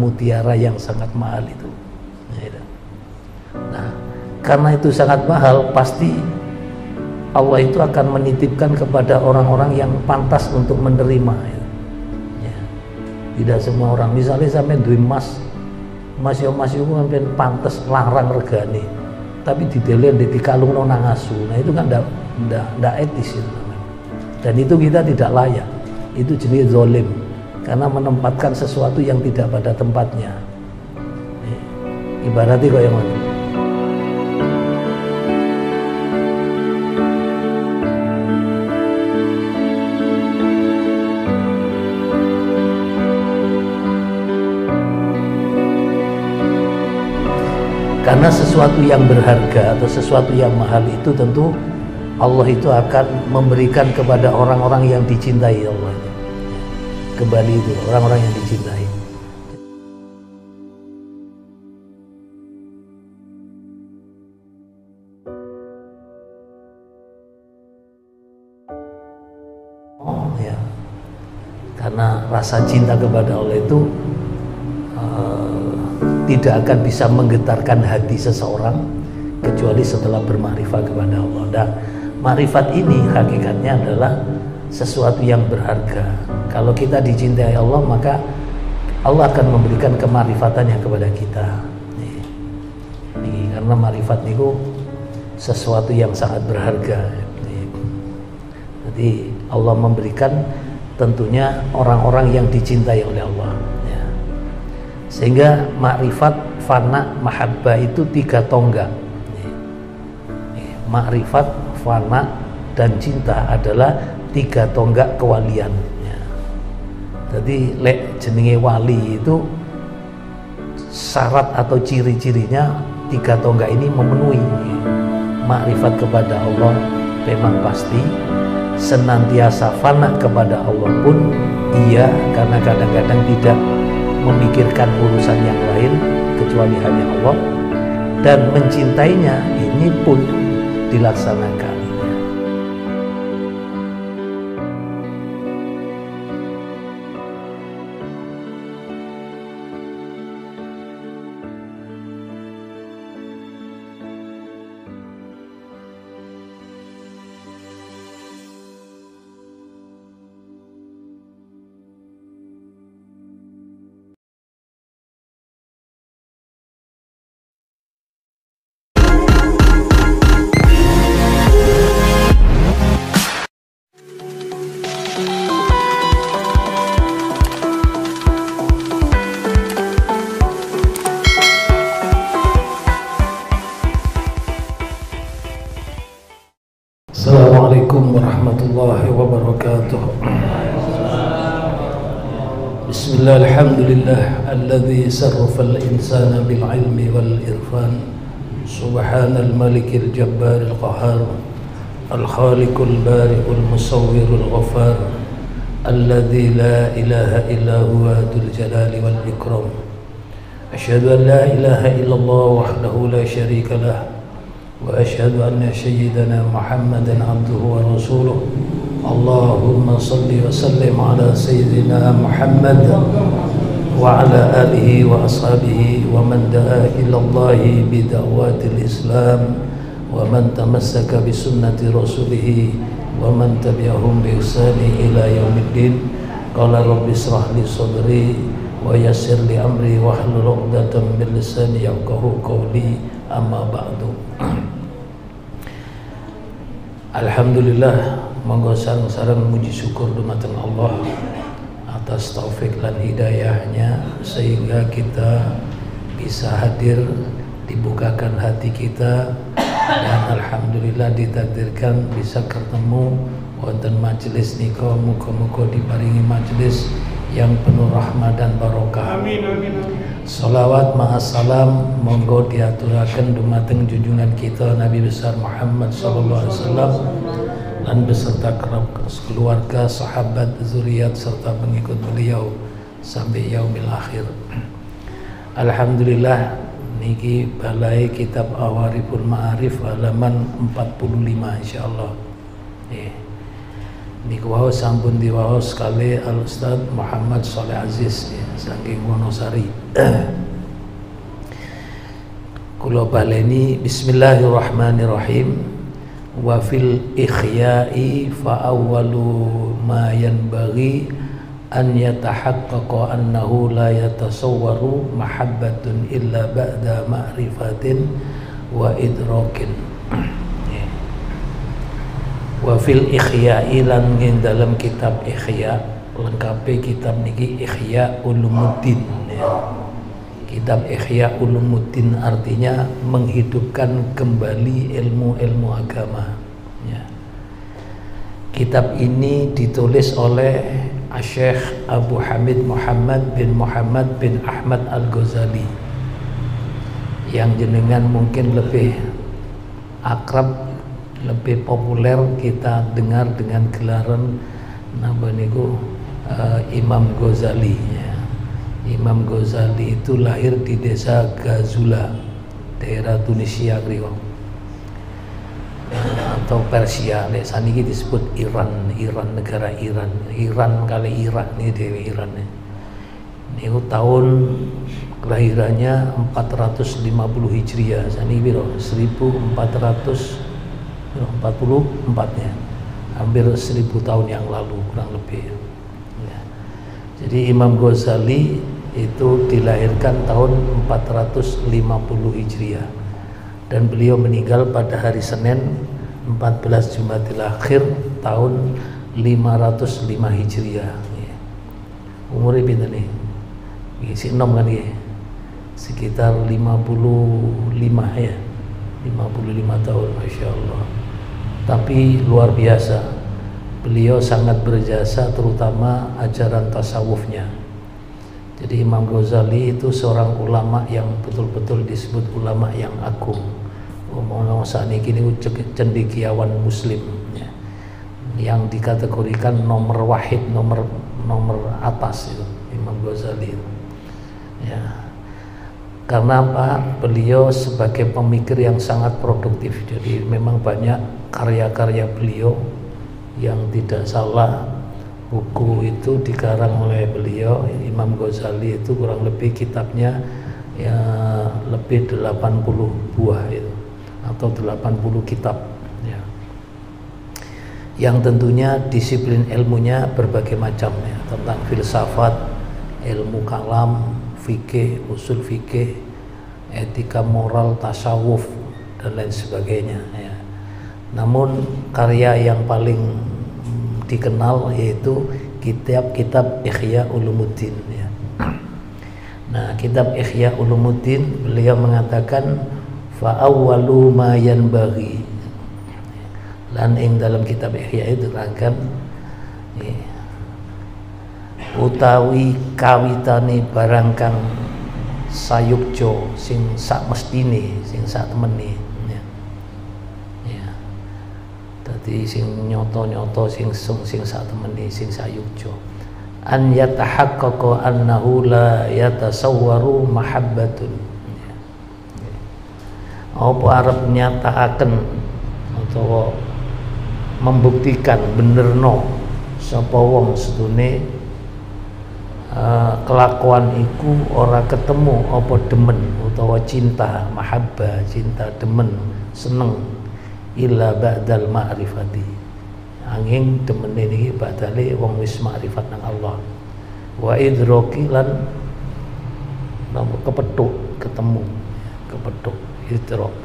mutiara yang sangat mahal itu. Nah, karena itu sangat mahal, pasti Allah itu akan menitipkan kepada orang-orang yang pantas untuk menerima. Ya. Tidak semua orang, misalnya sampai duwe emas itu sampai pantas larang regane, tapi didelen dikalungno nang asu. Nah itu kan ndak etis itu. Dan itu kita tidak layak. Itu jenis zalim, karena menempatkan sesuatu yang tidak pada tempatnya. Ibaratnya kok yang mana? Karena sesuatu yang berharga atau sesuatu yang mahal itu tentu Allah itu akan memberikan kepada orang-orang yang dicintai Allah. Kembali itu orang-orang yang dicintai. Oh ya, karena rasa cinta kepada Allah itu tidak akan bisa menggetarkan hati seseorang kecuali setelah bermakrifat kepada Allah. Dan makrifat ini hakikatnya adalah sesuatu yang berharga. Kalau kita dicintai Allah, maka Allah akan memberikan kemarifatannya kepada kita. Karena marifat itu sesuatu yang sangat berharga. Jadi Allah memberikan tentunya orang-orang yang dicintai oleh Allah. Sehingga makrifat, fana, mahabbah itu 3 tonggak. Makrifat, fana, dan cinta adalah 3 tonggak kewalian. Jadi lek jenenge wali itu syarat atau ciri-cirinya 3 tonggak ini memenuhi. Makrifat kepada Allah memang pasti, senantiasa fana kepada Allah pun iya, karena kadang-kadang tidak memikirkan urusan yang lain kecuali hanya Allah, dan mencintainya ini pun dilaksanakan. Assalamualaikum warahmatullahi wabarakatuh. Bismillah, alhamdulillah alladzi sarrafa al-insana bil ilmi wal irfan. Subhanal malikil jabbaril qahhar, al khaliqul bari'ul musawwirul ghaffar, alladzi la ilaha illa huwa dzul jalali wal ikram. Asyhadu an la ilaha illallah wahdahu la syarika lah, wa asyhadu anna sayyidana Muhammadan abduhu wa rasuluh. Allahumma salli wa sallim ala sayyidina Muhammad wa ala alihi wa ashabihi wa man da'a ila Allahi bi da'watil Islam wa man tamassaka bi sunnati rasulih wa man tabi'ahum bi ihsani ila yaumiddin. Qala rabbi shrah li sadri wa yassir li amri wahlul 'uqdatam min lisani yafqahu qawli, amma ba'du. Alhamdulillah, monggo sareng muji syukur dumateng Allah atas taufik lan hidayahnya sehingga kita bisa hadir, dibukakan hati kita, dan alhamdulillah ditakdirkan bisa ketemu wonten majelis nika. Muga-muga diparingi majelis yang penuh rahmat dan barokah. Amin, amin, amin. Salawat ma'assalam monggo diaturaken dumateng junjungan kita Nabi besar Muhammad sallallahu alaihi wasallam dan beserta keluarga, sahabat, zuriat serta pengikut beliau sampai yaumil akhir. Alhamdulillah, niki balai kitab Awariful Ma'arif halaman 45 insyaallah. Niku wau sampun diwaos kali Al Ustaz Muhammad Shalih Aziz saking Wonosari. Kula baleni bismillahirrahmanirrahim. Wa fil ikhya'i fa awwalu ma yanbaghi an yatahaqqaqa annahu la yatasawwaru mahabbatun illa ba'da ma'rifatin wa idrakin. Wa fil ikhya'i lan ing dalam kitab Ikhya, lengkape kitab niki Ihya Ulumuddin ya. Kitab Ihya Ulumuddin artinya menghidupkan kembali ilmu-ilmu agama ya. Kitab ini ditulis oleh Syekh Abu Hamid Muhammad bin Ahmad Al-Ghazali, yang jenengan mungkin lebih akrab, lebih populer kita dengar dengan gelaran napa niku Imam Ghazali ya. Imam Ghazali itu lahir di desa Ghazula, daerah Tunisia griya atau Persia. Lek saniki disebut Iran, negara Iran kali Irak nih dewe Iran. Niku tahun kelahirannya 450 Hijriah. Saniki piro? 1444 ya. Hampir 1000 tahun yang lalu kurang lebih. Ya. Jadi Imam Ghazali itu dilahirkan tahun 450 Hijriah dan beliau meninggal pada hari Senin 14 Jumadil Akhir tahun 505 Hijriah. Ya. Umurnya pinten nih? Si enom kan ya? Sekitar 55 ya, 55 tahun, Masya Allah. Tapi luar biasa, beliau sangat berjasa terutama ajaran tasawufnya. Jadi Imam Ghazali itu seorang ulama yang betul-betul disebut ulama yang agung. Ngomong saat ini cendekiawan muslim ya, yang dikategorikan nomor wahid, nomor atas itu Imam Ghazali itu. Ya. Karena apa? Beliau sebagai pemikir yang sangat produktif. Jadi memang banyak karya-karya beliau yang tidak salah. Buku itu dikarang oleh beliau, Imam Ghazali itu kurang lebih kitabnya ya lebih 80 buah itu, atau 80 kitab ya. Yang tentunya disiplin ilmunya berbagai macam ya, tentang filsafat, ilmu kalam, fikih, usul fikih, etika moral, tasawuf dan lain sebagainya ya. Namun karya yang paling dikenal yaitu kitab Ihya Ulumuddin ya. Nah, kitab Ihya Ulumuddin beliau mengatakan fa awwalu ma yanbaghi, lan ing dalam kitab Ihya itu terangkan ya, utawi kawitane barang kang sayukjo sing sak mestine, sing sak temene ya. Ya. Dadi sing nyoto-nyoto sing sak temene, sing sayukjo. An yatahaqqaqa annahu la yatasawwaru mahabbatun. Ya. Apa arep nyatakaken utawa membuktikan benerno sapa wong sedune kelakuan iku ora ketemu apa demen utawa cinta, mahabbah, cinta, demen, seneng illa ba'dal ma'rifati. Angin demen ini ba'dale wong wis ma'rifat nang Allah. Wa idraki lan kepethuk, ketemu, kepethuk, idrak.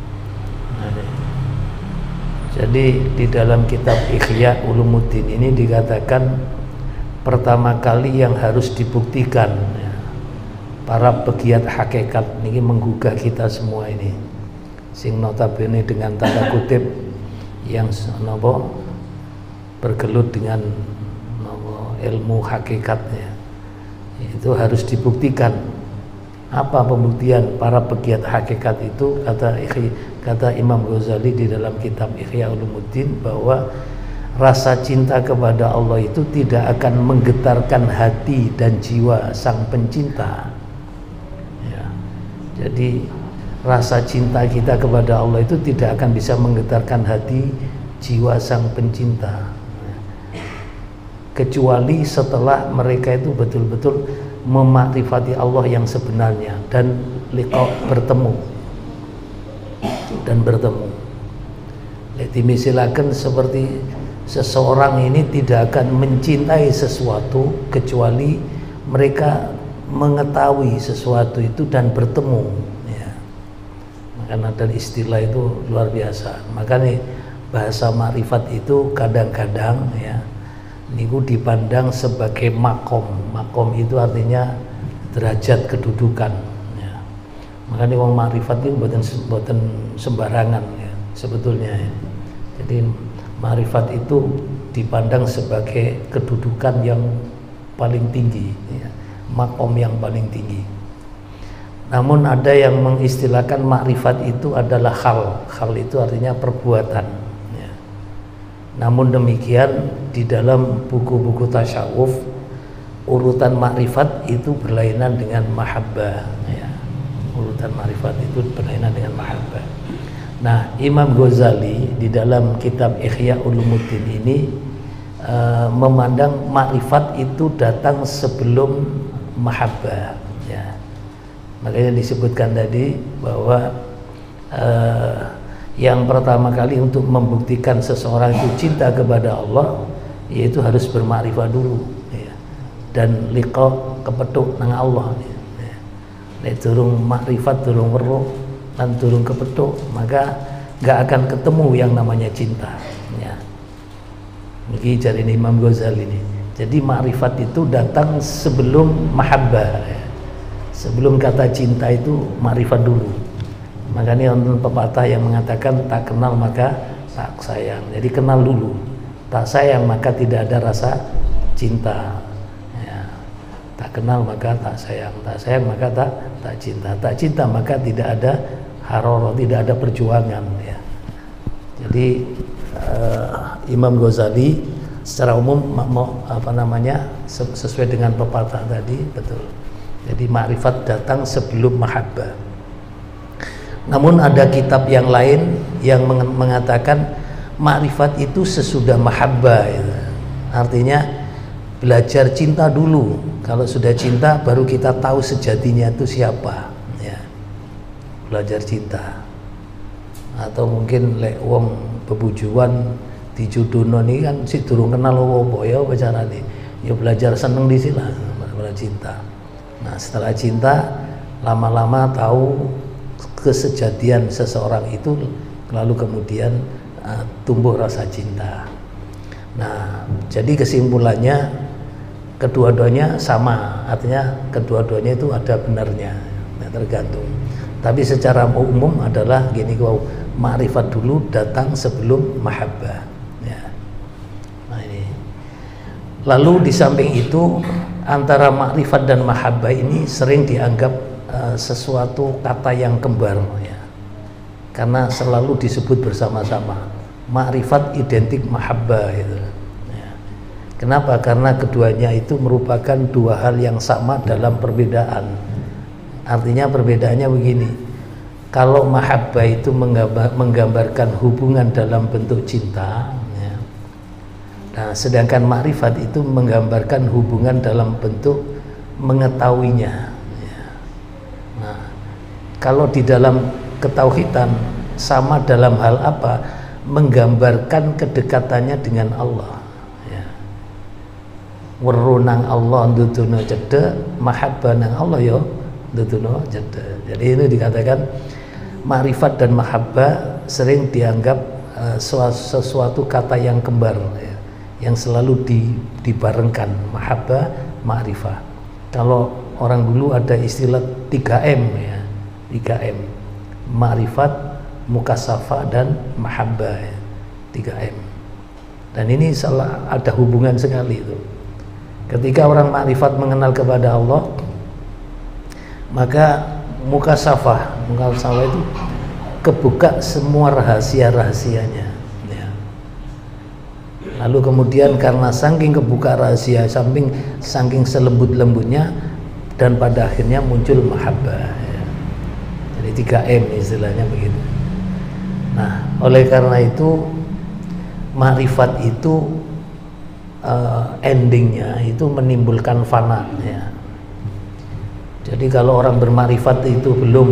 Jadi di dalam kitab Ihya Ulumuddin ini dikatakan pertama kali yang harus dibuktikan ya, para pegiat hakikat ini menggugah kita semua ini, sing notabene dengan tanda kutip yang nopo bergelut dengan nopo ilmu hakikatnya, itu harus dibuktikan. Apa pembuktian para pegiat hakikat itu? Kata Imam Ghazali di dalam kitab Ihya Ulumuddin bahwa rasa cinta kepada Allah itu tidak akan menggetarkan hati dan jiwa sang pencinta ya. Jadi rasa cinta kita kepada Allah itu tidak akan bisa menggetarkan hati jiwa sang pencinta, kecuali setelah mereka itu betul-betul memakrifati Allah yang sebenarnya dan liqa, bertemu. Jadi misalkan seperti seseorang ini tidak akan mencintai sesuatu kecuali mereka mengetahui sesuatu itu dan bertemu, ya. Makanya ada istilah itu luar biasa. Makanya bahasa makrifat itu kadang-kadang, ya, niku dipandang sebagai makom. Makom itu artinya derajat kedudukan, ya. Makanya wong makrifat itu buatan sembarangan, ya, sebetulnya, ya. Jadi makrifat itu dipandang sebagai kedudukan yang paling tinggi, ya, makom yang paling tinggi. Namun ada yang mengistilahkan makrifat itu adalah hal itu artinya perbuatan, ya. Namun demikian di dalam buku-buku tasawuf urutan makrifat itu berlainan dengan mahabbah, ya. Urutan makrifat itu berlainan dengan mahabbah. Nah, Imam Ghazali di dalam kitab Ihya Ulumuddin ini memandang makrifat itu datang sebelum mahabbah, ya. Makanya disebutkan tadi bahwa yang pertama kali untuk membuktikan seseorang itu cinta kepada Allah yaitu harus bermakrifat dulu, ya. Dan liqa, kepethuk nang Allah, ya. Nek durung makrifat, durung weruh dan turun ke petuk, maka nggak akan ketemu yang namanya cinta, ya. Ini dari Imam Ghazali ini. Jadi makrifat itu datang sebelum mahabbah, ya. Sebelum kata cinta itu makrifat dulu. Makanya untuk pepatah yang mengatakan tak kenal maka tak sayang. Jadi kenal dulu. Tak sayang maka tidak ada rasa cinta, ya. Tak kenal maka tak sayang. Tak sayang maka tak cinta. Tak cinta maka tidak ada haroro, tidak ada perjuangan, ya. Jadi Imam Ghazali secara umum sesuai dengan pepatah tadi, betul. Jadi makrifat datang sebelum mahabbah. Namun ada kitab yang lain yang mengatakan makrifat itu sesudah mahabbah, ya. Artinya belajar cinta dulu. Kalau sudah cinta baru kita tahu sejatinya itu siapa, ya. Belajar cinta. Atau mungkin lek wong bebujuan dijodohno ini kan si durung kenal apa ya carane. Ya belajar seneng di sini lah, belajar cinta. Nah, setelah cinta lama-lama tahu kesejatian seseorang itu, lalu kemudian tumbuh rasa cinta. Nah, jadi kesimpulannya kedua-duanya sama, artinya kedua-duanya itu ada benarnya, ya, tergantung. Tapi secara umum adalah gini, makrifat dulu datang sebelum mahabbah, ya. Nah, ini. Lalu di samping itu antara makrifat dan mahabbah ini sering dianggap sesuatu kata yang kembar, ya. Karena selalu disebut bersama-sama. Makrifat identik mahabbah, gitu, ya. Kenapa? Karena keduanya itu merupakan dua hal yang sama dalam perbedaan. Artinya perbedaannya begini, kalau mahabbah itu menggambarkan hubungan dalam bentuk cinta, ya. Nah, sedangkan makrifat itu menggambarkan hubungan dalam bentuk mengetahuinya, ya. Nah, kalau di dalam ketauhidan sama dalam hal apa? Menggambarkan kedekatannya dengan Allah, ya. Werunang Allah ndudono cedhek, mahabbah nang Allah yo duduno jeda. Jadi ini dikatakan makrifat dan mahabbah sering dianggap sesuatu kata yang kembar, ya, yang selalu dibarengkan, mahabbah, makrifah. Kalau orang dulu ada istilah 3M, ya, 3M, makrifat, mukasafah dan mahabbah, ya, 3M. Dan ini ada hubungan sekali itu. Ketika orang makrifat mengenal kepada Allah, maka mukasafah itu kebuka semua rahasia-rahasianya, ya. Lalu kemudian karena saking kebuka rahasia, saking selembut-lembutnya, dan pada akhirnya muncul mahabbah, ya. Jadi 3M istilahnya begitu. Nah, oleh karena itu makrifat itu endingnya itu menimbulkan fana, ya. Jadi kalau orang bermakrifat itu belum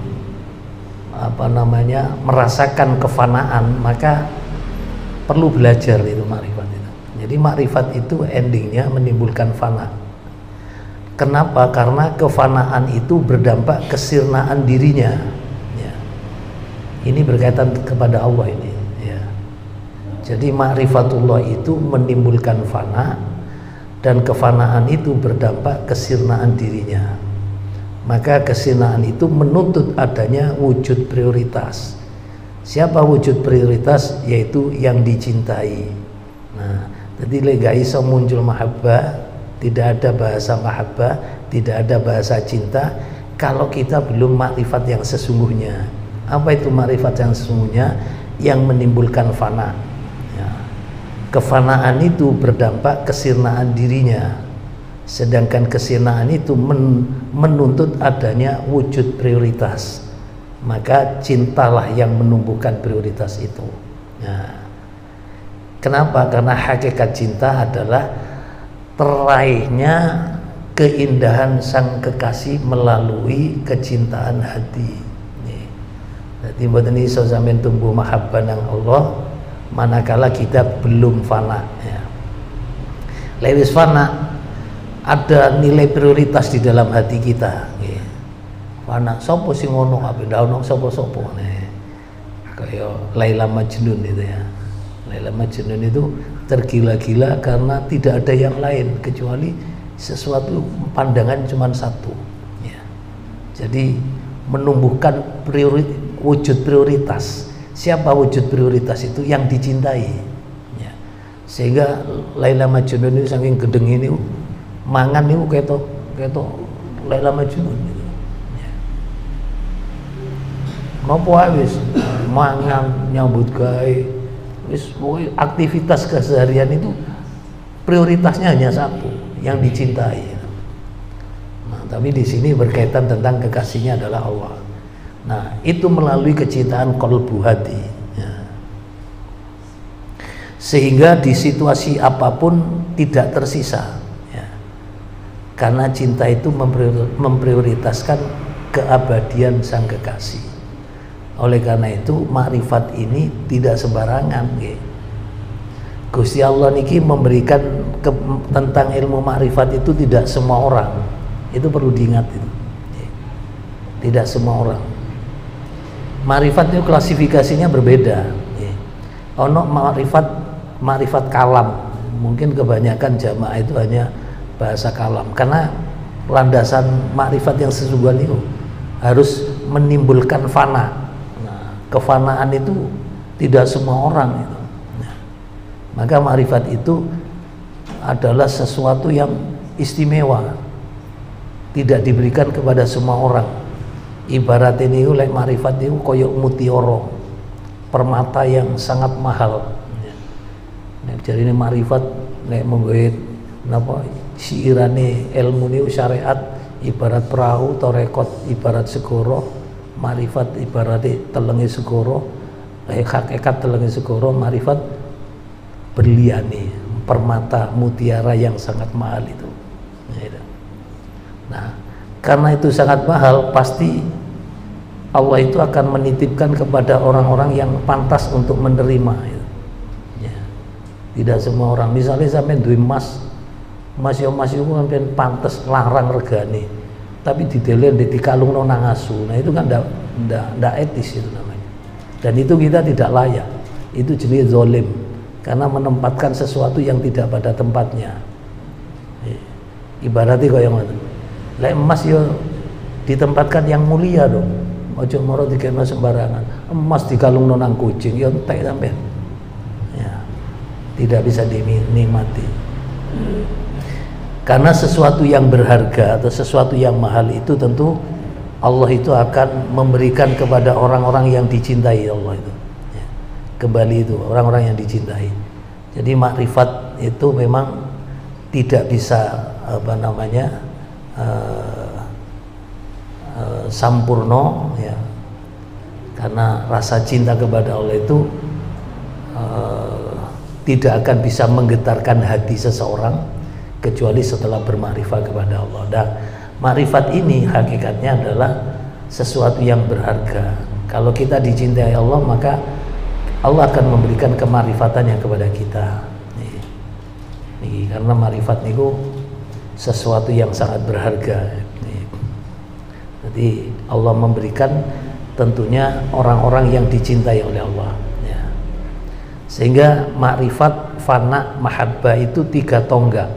merasakan kefanaan, maka perlu belajar itu makrifat itu. Jadi makrifat itu endingnya menimbulkan fana. Kenapa? Karena kefanaan itu berdampak kesirnaan dirinya. Ya. Ini berkaitan kepada Allah ini. Ya. Jadi makrifatullah itu menimbulkan fana, dan kefanaan itu berdampak kesirnaan dirinya. Maka kesirnaan itu menuntut adanya wujud prioritas. Siapa wujud prioritas? Yaitu yang dicintai. Nah, jadi gak iso muncul mahabbah, tidak ada bahasa mahabbah, tidak ada bahasa cinta kalau kita belum makrifat yang sesungguhnya. Apa itu makrifat yang sesungguhnya? Yang menimbulkan fana. Ya. Kefanaan itu berdampak kesirnaan dirinya, sedangkan kesirnaan itu menuntut adanya wujud prioritas. Maka cintalah yang menumbuhkan prioritas itu. Nah, kenapa? Karena hakikat cinta adalah teraihnya keindahan sang kekasih melalui kecintaan hati. Nih. Jadi mboten iso sampeyan tumbuh mahabbah nang Allah manakala kita belum fana. Ya. Lewis fana ada nilai prioritas di dalam hati kita. Nih. Fana sapa sing ngono kabeh ndak ono sapa-sapa nih. Kayak Laila Majnun itu ya. Laila Majnun itu tergila-gila karena tidak ada yang lain kecuali sesuatu pandangan cuma satu. Ya. Jadi menumbuhkan wujud prioritas. Siapa wujud prioritas itu? Yang dicintai. Ya. Sehingga Laila Majnun itu saking gedeng ini mangan itu ketok Laila Majnun. Gitu. Ya. Nopo wis mangan nyambut gawe. Aktivitas keseharian itu prioritasnya hanya satu, yang dicintai. Nah, tapi di sini berkaitan tentang kekasihnya adalah Allah. Nah, itu melalui kecintaan qalbu hati. Ya. Sehingga di situasi apapun tidak tersisa. Ya. Karena cinta itu memprioritaskan keabadian sang kekasih. Oleh karena itu makrifat ini tidak sembarangan. Gusti Allah niki memberikan tentang ilmu makrifat itu tidak semua orang. Itu perlu diingat itu. Tidak semua orang. Makrifat itu klasifikasinya berbeda. Ono makrifat kalam. Mungkin kebanyakan jamaah itu hanya bahasa kalam. Karena landasan makrifat yang sesungguhnya itu harus menimbulkan fana. Kefanaan itu tidak semua orang itu. Maka makrifat itu adalah sesuatu yang istimewa, tidak diberikan kepada semua orang. Ibarat ini lek makrifat itu koyok mutiara, permata yang sangat mahal. Jadi ini makrifat lek menggoit napa siirane ilmu ini syariat ibarat perahu, torekot ibarat segoro. Marifat ibaratnya telengi segoro, hakikat telengi segoro, marifat berliani, permata mutiara yang sangat mahal itu. Nah, karena itu sangat mahal, pasti Allah itu akan menitipkan kepada orang-orang yang pantas untuk menerima. Ya. Tidak semua orang. Misalnya sampai duwe emas itu sampai pantas larang regane. Tapi didelen di kalung nang asu. Nah itu kan ndak etis itu namanya. Dan itu kita tidak layak. Itu jenis zolim karena menempatkan sesuatu yang tidak pada tempatnya. Ibaratnya kaya ngono. Lek emas yo ditempatkan yang mulia dong. Ojo moro dikena sembarangan. Emas di kalung nang kucing yo entek sampean. Ya. Tidak bisa dinikmati. Karena sesuatu yang berharga atau sesuatu yang mahal itu tentu Allah itu akan memberikan kepada orang-orang yang dicintai Allah itu. Ya. Kembali itu orang-orang yang dicintai. Jadi makrifat itu memang tidak bisa sampurno ya. Karena rasa cinta kepada Allah itu tidak akan bisa menggetarkan hati seseorang kecuali setelah bermakrifat kepada Allah. Dan Makrifat ini hakikatnya adalah sesuatu yang berharga. Kalau kita dicintai Allah, maka Allah akan memberikan kemarifatannya kepada kita. Nih, karena marifat itu sesuatu yang sangat berharga. Jadi Allah memberikan tentunya orang-orang yang dicintai oleh Allah. Ya. Sehingga makrifat, fana, mahabbah itu 3 tonggak.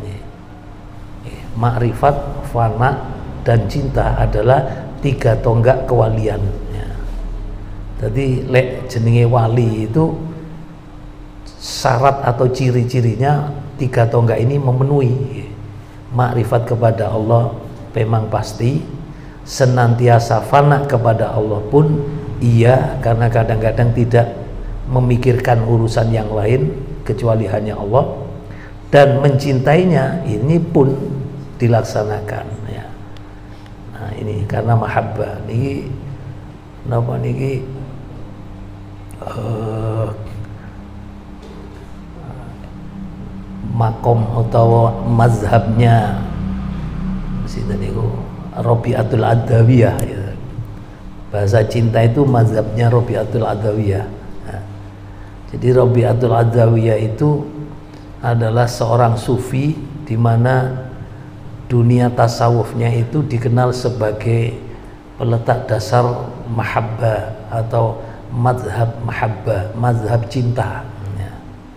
Makrifat, fana, dan cinta adalah 3 tonggak kewalian. Ya. Jadi lek jenenge wali itu syarat atau ciri-cirinya 3 tonggak ini memenuhi. Makrifat kepada Allah memang pasti, senantiasa fana kepada Allah pun iya, karena kadang-kadang tidak memikirkan urusan yang lain kecuali hanya Allah, dan mencintainya ini pun dilaksanakan ya. Nah ini karena mahabbah niki napa niki makom atau mazhabnya sinten niku Rabi'atul Adawiyah ya. Bahasa cinta itu mazhabnya Rabi'atul Adawiyah. Nah, jadi Rabi'atul Adawiyah itu adalah seorang sufi di mana dunia tasawufnya itu dikenal sebagai peletak dasar mahabbah atau mazhab mahabbah, mazhab cinta ya.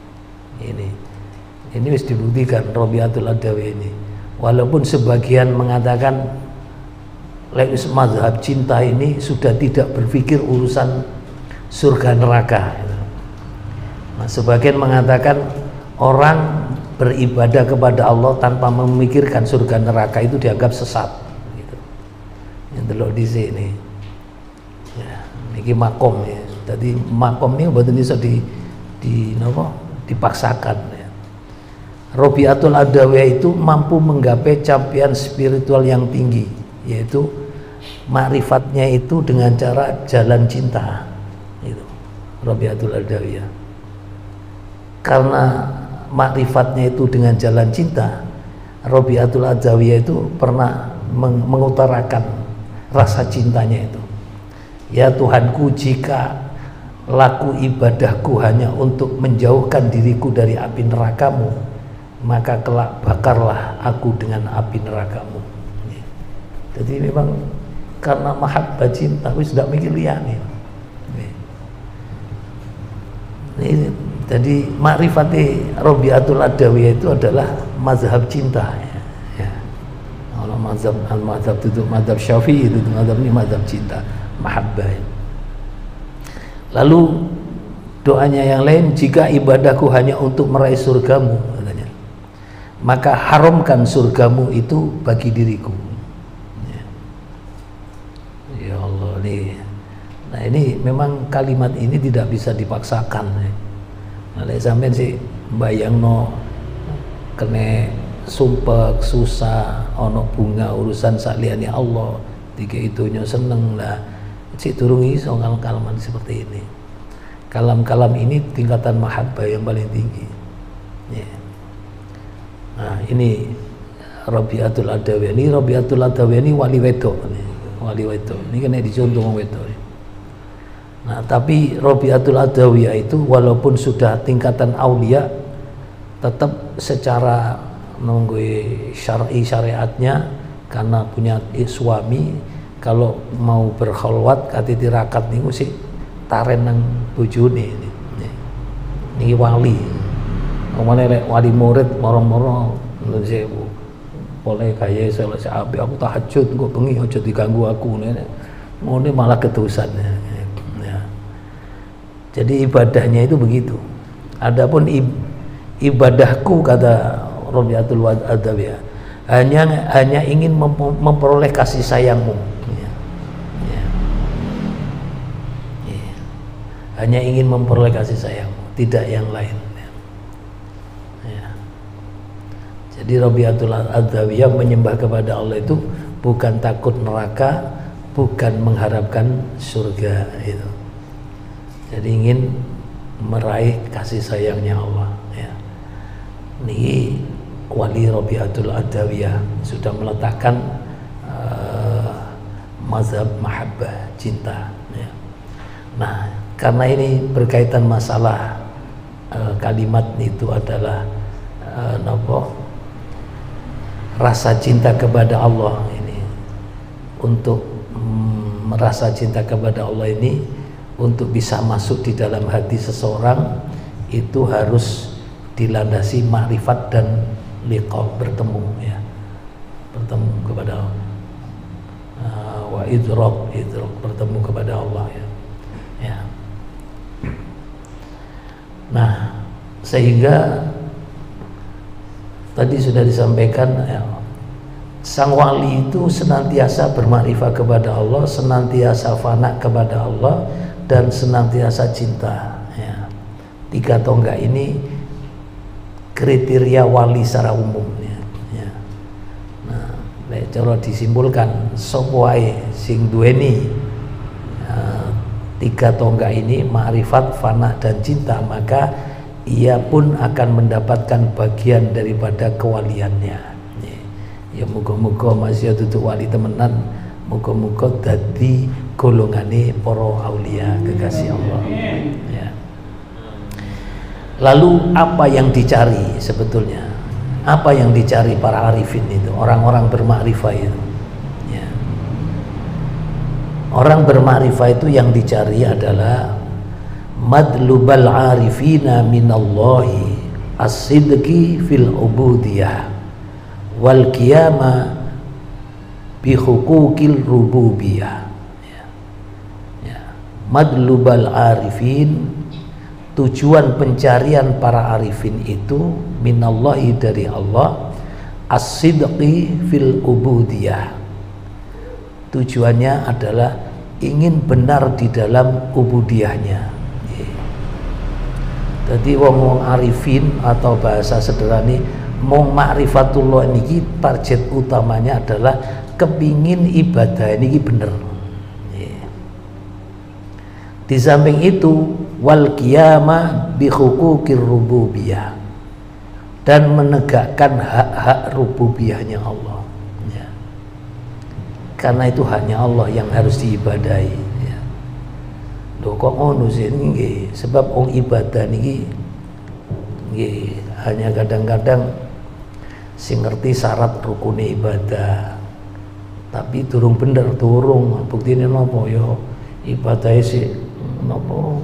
Ini harus dibuktikan Rabi'atul Adawiyah ini. Walaupun sebagian mengatakan lewis mazhab cinta ini sudah tidak berpikir urusan surga neraka. Nah, sebagian mengatakan orang beribadah kepada Allah tanpa memikirkan surga neraka itu dianggap sesat. Gitu. Yang delok di sini, ya, ini makom ya. Jadi makom ini betul bisa dipaksakan. Ya. Rabi'atul Adawiyah itu mampu menggapai capaian spiritual yang tinggi, yaitu makrifatnya itu dengan cara jalan cinta. Itu Rabi'atul Adawiyah. Karena makrifatnya itu dengan jalan cinta, Rabi'atul Adawiyah itu pernah mengutarakan rasa cintanya itu. Ya Tuhanku, jika laku ibadahku hanya untuk menjauhkan diriku dari api nerakamu, maka kelak bakarlah aku dengan api nerakamu. Jadi memang karena mahabbah cinta, wis tidak mikir liyane. Jadi makrifati Rabi'atul Adawiyah itu adalah mazhab cinta. Ya. Kalau mazhab itu mazhab Syafi'i, itu mazhab ini mazhab cinta, mahabbah. Lalu doanya yang lain, jika ibadahku hanya untuk meraih surgamu, katanya, maka haramkan surgamu itu bagi diriku. Ya Allah nih. Nah ini memang kalimat ini tidak bisa dipaksakan. Nah sampean sih bayangno kene sumpek susah ono bunga urusan saliyane Allah tiga itunya seneng lah. Cik durung iso kalam-kalaman seperti ini. Kalam-kalam ini tingkatan mahabbah yang paling tinggi. Ya. Nah ini Rabi'atul Adawiyah. Ini Rabi'atul Adawiyah ini wali wedok nih. Wali wedok. Ini kan dicontoh wong wedok. Nah, tapi Rabi'atul Adawiyah itu walaupun sudah tingkatan aulia, tetap secara nunggu syar'i syariatnya karena punya suami, kalau mau berkholwat kate tirakat niku sih taren nang bojone ini. Niki wali. Omane lek wali murid moro-moro nuwun sewu. Boleh kaya selesai api aku tahajud kok bengi aja diganggu aku ngene malah keterusan. Ya. Jadi ibadahnya itu begitu. Adapun ibadahku kata Rabi'atul Adawiyah hanya ingin memperoleh kasih sayangmu. Ya. Ya. Ya. Hanya ingin memperoleh kasih sayangmu, tidak yang lain. Jadi Rabi'atul Adawiyah menyembah kepada Allah itu bukan takut neraka, bukan mengharapkan surga itu. Jadi ingin meraih kasih sayangnya Allah. Ya. Ini wali Rabi'atul Adawiyah sudah meletakkan mazhab mahabbah, cinta ya. Nah, karena ini berkaitan masalah kalimat itu adalah rasa cinta kepada Allah ini. Untuk merasa cinta kepada Allah ini, untuk bisa masuk di dalam hati seseorang itu harus dilandasi makrifat dan liqa, bertemu ya, bertemu kepada Allah. Wa idrak bertemu kepada Allah ya. Ya. Nah, sehingga tadi sudah disampaikan ya, sang wali itu senantiasa bermakrifat kepada Allah, senantiasa fana kepada Allah, dan senantiasa cinta ya. 3 tonggak ini kriteria wali secara umum ya. Ya. Nah, lek cara disimpulkan sapa wae sing duweni 3 tonggak ini, makrifat, fana, dan cinta, maka ia pun akan mendapatkan bagian daripada kewaliannya. Ya muga-muga masih tutuk wali temenan, muga-muga dadi golongane para aulia kekasih Allah. Ya. Lalu apa yang dicari sebetulnya? Apa yang dicari para arifin itu, orang-orang bermakrifat itu? Ya. Orang bermakrifat itu yang dicari adalah madlubal arifina minallahi as-sidqi fil ubudiyah wal qiyama bi huquqil rububiyah ya. Ya. Madlubal arifin, tujuan pencarian para arifin itu minallahi, dari Allah, as-sidqi fil ubudiyah, tujuannya adalah ingin benar di dalam ubudiyahnya. Jadi wong arifin atau bahasa sederhana mong ma'rifatullah niki target utamanya adalah kepingin ibadah niki bener. Di samping itu wal qiyama bi huquqir rububiyah, dan menegakkan hak-hak rububiyahnya Allah ya. Karena itu haknya Allah yang harus diibadahi ya. Loh kok ngono sih nggih, sebab wong ibadah niki nggih hanya kadang-kadang sing ngerti syarat rukune ibadah, tapi durung bener, durung buktine napa ya ibadah sih napa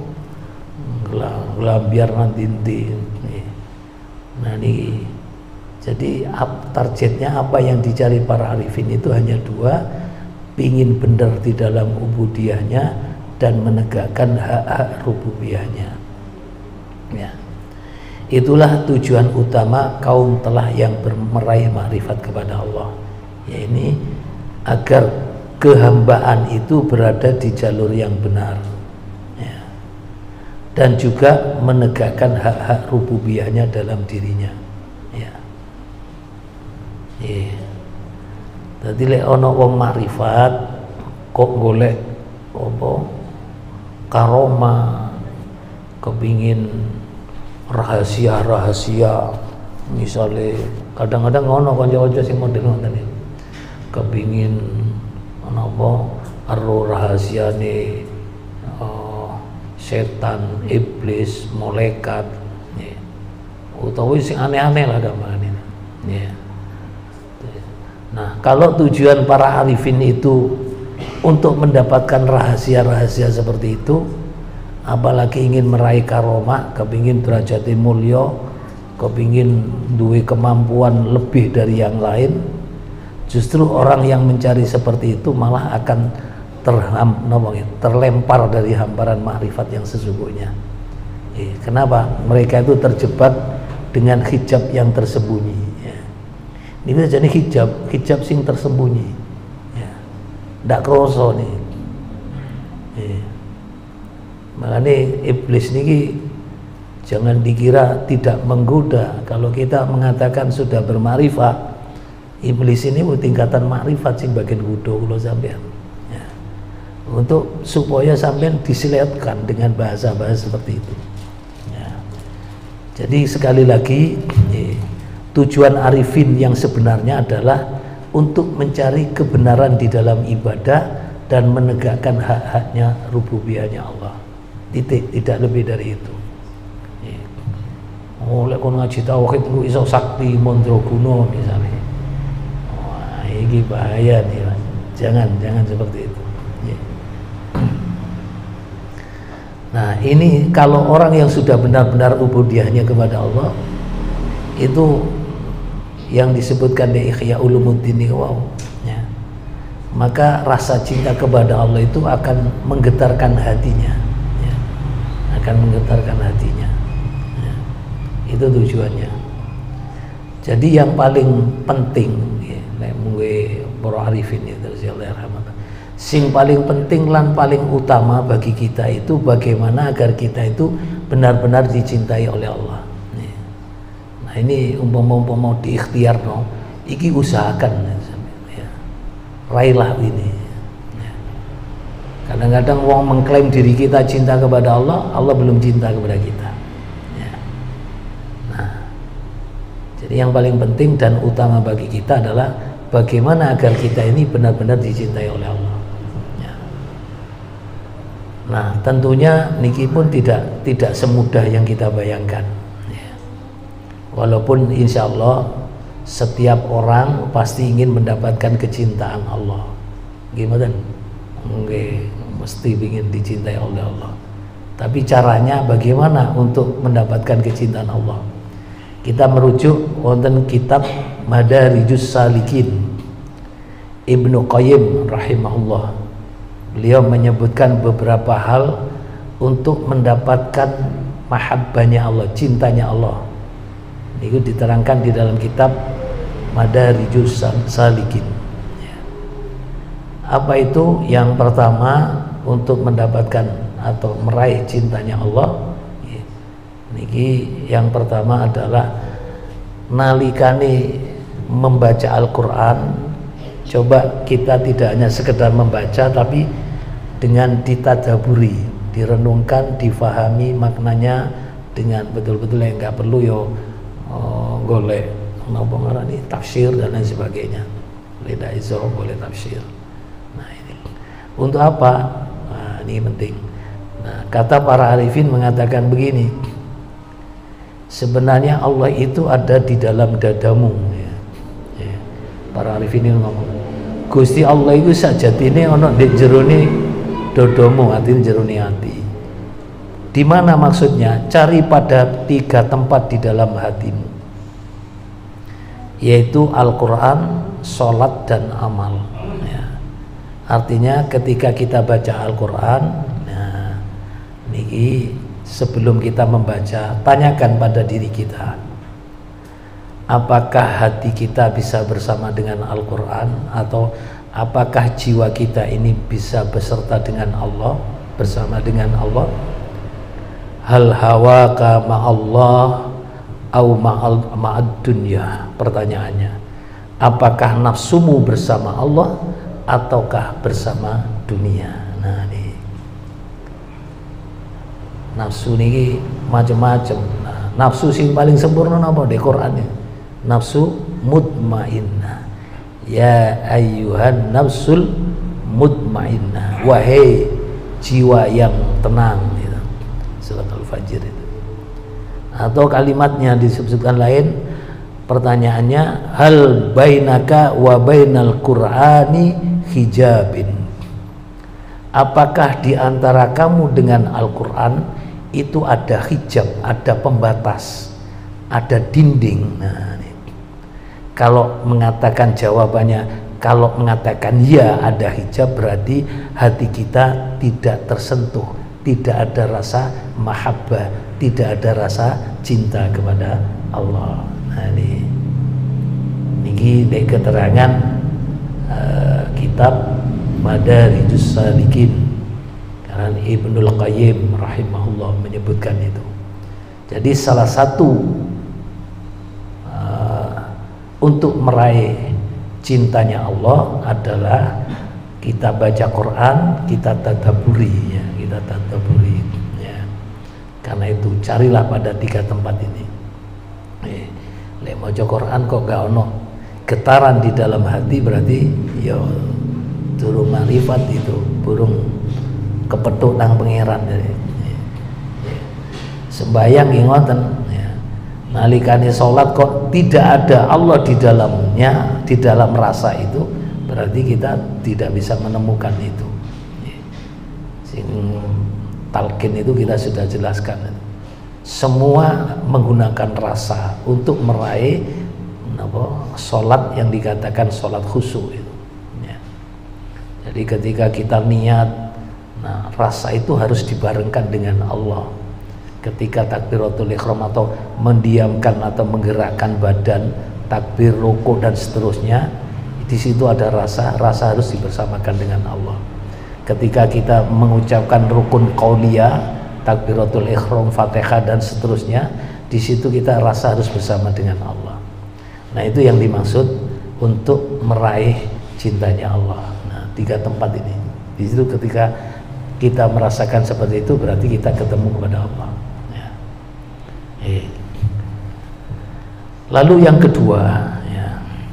biar nanti. Nah ini jadi targetnya apa yang dicari para arifin itu hanya 2, pingin benar di dalam ubudiyahnya dan menegakkan hak-hak rububiyahnya ya. Itulah tujuan utama kaum telah yang meraih makrifat kepada Allah, ya ini agar kehambaan itu berada di jalur yang benar ya. Dan juga menegakkan hak-hak rububiyahnya dalam dirinya ya. Jadi lek ana wong makrifat kok golek apa karoma, kepingin rahasia-rahasia, misalnya kadang-kadang ngono kanca-kanca sing model ngoten iki, kepingin napa aro rahasiane setan, iblis, malaikat ya. Utawa sing aneh-aneh lah gampangane ya. Nah, kalau tujuan para arifin itu untuk mendapatkan rahasia-rahasia seperti itu, apalagi ingin meraih karomah, kepingin derajat mulia, kepingin duwe kemampuan lebih dari yang lain, justru orang yang mencari seperti itu malah akan terlempar dari hamparan makrifat yang sesungguhnya. Kenapa? Mereka itu terjebak dengan hijab yang tersembunyi ya. Ini jadi hijab sing tersembunyi ya. Ndak kroso nih ya. Makanya iblis niki jangan dikira tidak menggoda. Kalau kita mengatakan sudah bermakrifat, iblis ini tingkatan makrifat sing bagian kudo kula sampean ya. Untuk supaya sampean disiletkan dengan bahasa-bahasa seperti itu ya. Jadi sekali lagi tujuan arifin yang sebenarnya adalah untuk mencari kebenaran di dalam ibadah dan menegakkan hak-haknya rububiyahnya Allah. Titik, tidak lebih dari itu. Oleh kon ngaji tauhid lu iso sakti mandraguna misalnya. Wah, ini bahaya nih, Mas. Jangan seperti itu. Nah, ini kalau orang yang sudah benar-benar ubudiyahnya kepada Allah, itu yang disebutkan di Ihya Ulumuddin ini, wow, ya. Maka rasa cinta kepada Allah itu akan menggetarkan hatinya, ya. Akan menggetarkan hatinya, ya. Itu tujuannya. Jadi yang paling penting, ya, para arifin itu, sing paling penting lan paling utama bagi kita itu bagaimana agar kita itu benar-benar dicintai oleh Allah. Nah, ini umpama diikhtiar no, iki usahakan ya. Raihlah ini. Kadang-kadang wong mengklaim diri kita cinta kepada Allah, Allah belum cinta kepada kita. Ya. Nah, jadi yang paling penting dan utama bagi kita adalah bagaimana agar kita ini benar-benar dicintai oleh Allah. Nah, tentunya niki pun tidak semudah yang kita bayangkan, ya. Walaupun insya Allah setiap orang pasti ingin mendapatkan kecintaan Allah. Gimana? Mungkin mesti ingin dicintai oleh Allah. Tapi caranya bagaimana untuk mendapatkan kecintaan Allah? Kita merujuk wonten kitab Madarijus Salikin Ibnu Qayyim rahimahullah. Beliau menyebutkan beberapa hal untuk mendapatkan mahabbahnya Allah, cintanya Allah. Itu diterangkan di dalam kitab Madarijus Salikin. Apa itu? Yang pertama, untuk mendapatkan atau meraih cintanya Allah, niki yang pertama adalah nalikane membaca Al-Quran. Coba kita tidak hanya sekedar membaca, tapi dengan ditadaburi, direnungkan, difahami maknanya dengan betul-betul, yang nggak perlu yo golek napa ngarani tafsir dan lain sebagainya. Leda iso boleh tafsir. Nah, ini untuk apa? Nah, ini penting. Nah, kata para arifin mengatakan begini, sebenarnya Allah itu ada di dalam dadamu, ya. Ya. Para arifin ini ngomong, Gusti Allah itu sajatine ana ndek jerone dodomu, artinya jerone hati. Di mana maksudnya? Cari pada 3 tempat di dalam hatimu, yaitu Al-Quran, sholat, dan amal, ya. Artinya ketika kita baca Al-Quran, nah, niki sebelum kita membaca, tanyakan pada diri kita, apakah hati kita bisa bersama dengan Al-Quran, atau apakah jiwa kita ini bisa beserta dengan Allah, bersama dengan Allah? Hal hawaka ma'allah au ma'ad dunya? Pertanyaannya, apakah nafsumu bersama Allah ataukah bersama dunia? Nah, ini nafsu ini macam-macam. Nah, nafsu sing paling sempurna apa di Quran? Nafsu mutmainnah. Ya ayyuhan nafsul mutmainnah, wahai jiwa yang tenang, gitu. Surat Al-Fajr itu. Atau kalimatnya disebutkan lain, pertanyaannya, hal bainaka wa bainal Qur'ani hijabin? Apakah di antara kamu dengan Al-Quran itu ada hijab, ada pembatas, ada dinding? Nah, kalau mengatakan jawabannya, kalau mengatakan ya ada hijab, berarti hati kita tidak tersentuh, tidak ada rasa mahabbah, tidak ada rasa cinta kepada Allah. Nah, ini keterangan kitab Madarijus Salikin karena Ibnul Qayyim rahimahullah menyebutkan itu. Jadi salah satu untuk meraih cintanya Allah adalah kita baca Quran, kita tadabburi, ya, kita tadabburi, ya. Karena itu carilah pada 3 tempat ini. Lek maca Quran kok gak ono getaran di dalam hati, berarti ya durung marifat itu, burung kepethuk nang pangeran. Sembayang nggih ngoten ya. Nalikane salat kok tidak ada Allah di dalamnya, di dalam rasa itu, berarti kita tidak bisa menemukan itu. Sing talqin itu kita sudah jelaskan. Semua menggunakan rasa untuk meraih salat yang dikatakan salat khusyuk itu. Ya. Jadi ketika kita niat, nah rasa itu harus dibarengkan dengan Allah. Ketika takbiratul ihram atau mendiamkan atau menggerakkan badan, takbir, rukuk dan seterusnya, di situ ada rasa harus dibersamakan dengan Allah. Ketika kita mengucapkan rukun qauliyah, takbiratul ihram, Fatihah dan seterusnya, di situ kita rasa harus bersama dengan Allah. Nah, itu yang dimaksud untuk meraih cintanya Allah. Nah, 3 tempat ini. Di situ ketika kita merasakan seperti itu, berarti kita ketemu kepada Allah. Lalu yang kedua ya,